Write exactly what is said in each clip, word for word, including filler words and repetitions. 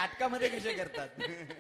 नाटकामध्ये कसे करतात?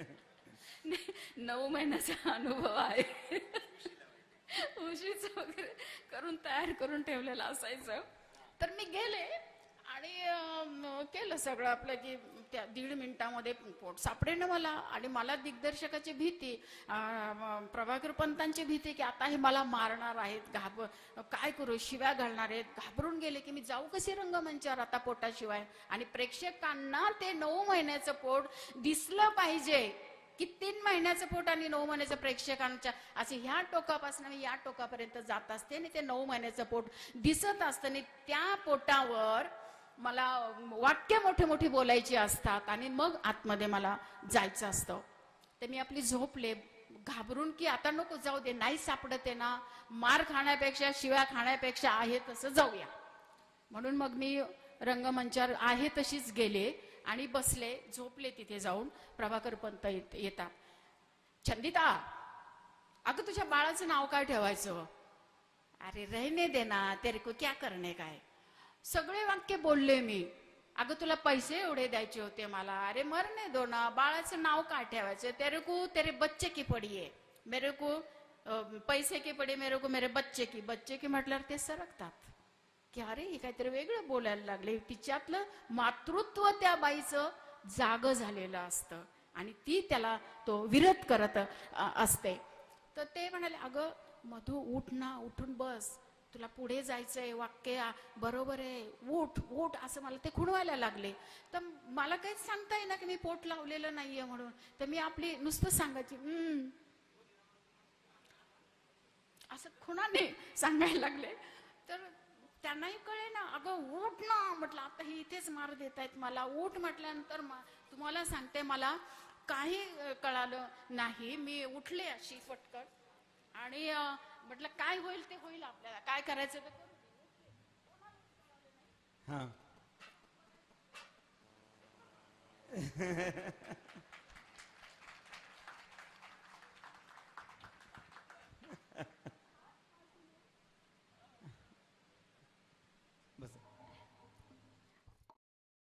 नऊ महिन्याचा अनुभव आहे. उशीच वगैरे करून तयार करून ठेवलेलं असायचं. तर मी गेले आणि केलं सगळं आपलं की त्या दीड मिनिटामध्ये पोट सापडेना मला. आणि मला दिग्दर्शकाची भीती, प्रभाकर पंतांची भीती की आता हे मला मारणार आहेत, घाब काय करू, शिव्या घालणार आहेत. घाबरून गेले की मी जाऊ कशी रंगमंचावर आता पोटाशिवाय. आणि प्रेक्षकांना ते नऊ महिन्याचं पोट दिसलं पाहिजे की तीन महिन्याचं पोट आणि नऊ महिन्याचं प्रेक्षकांच्या असे ह्या टोकापासून मी या टोकापर्यंत जात असते आणि ते नऊ महिन्याचं पोट दिसत असतं. आणि त्या पोटावर मला वाक्य मोठे मोठे बोलायची असतात आणि मग आतमध्ये मला जायचं असतं. तर मी आपली झोपले घाबरून की आता नको जाऊ दे, नाही सापडते ना, मार खाण्यापेक्षा शिव्या खाण्यापेक्षा आहे तसं जाऊया. म्हणून मग मी रंगमंचावर आहे तशीच गेले आणि बसले, झोपले तिथे जाऊन. प्रभाकर पंत येतात. छंदिता, अगं तुझ्या बाळाचं नाव काय ठेवायचं? अरे रहने देना, तेरे को क्या करणे काय. सगळे वाक्य बोलले मी. अगं तुला पैसे एवढे द्यायचे होते मला. अरे मरने दो ना, बाळाचं नाव काय ठेवायचं? तेरे को तेरे बच्चे की पडी आहे, मेरे को पैसे की पडी, मेरे को मेरे बच्चे की. बच्चे की म्हटल्यावर ते सरकतात की अरे हे काहीतरी वेगळं बोलायला लागले. तिच्यातलं मातृत्व त्या बाईचं जाग झालेलं असतं आणि ती त्याला तो विरोध करत असते. तर ते म्हणाले, अगं मधू उठ ना, उठून बस, तुला पुढे जायचंय, वाक्य बरोबर आहे, उठ उठ, असं मला ते खुणवायला लागले. तर मला काहीच सांगता येईना की मी पोट लावलेलं नाहीये म्हणून. तर मी आपली नुसतं सांगायची हम्म असं खुणाने सांगायला लागले. तर त्यांनाही कळे ना, अगं उठ ना. म्हटलं आता हे इथेच मार देत आहेत मला. उठ म्हटल्यानंतर तुम्हाला सांगते मला काही कळालं नाही. मी उठले अशी फटकन आणि म्हटलं काय होईल ते होईल, आपल्याला काय करायचं ते करू. हा